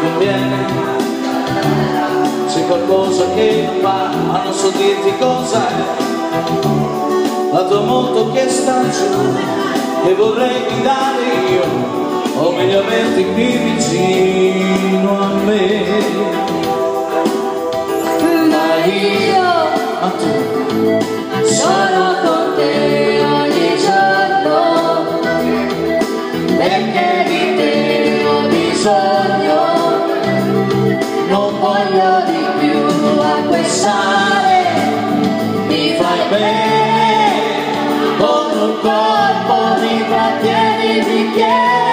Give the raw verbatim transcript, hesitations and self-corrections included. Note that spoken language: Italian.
conviene. C'è qualcosa che non va, ma non so dirti cosa è. La tua moto che sta giù, che vorrei guidare io, o meglio averti qui vicino a me. Ma io, ma tu sono con te ogni giorno, perché di te ho bisogno, non voglio di più acquistare, mi fai bene, con un colpo mi trattieni, mi chiedi.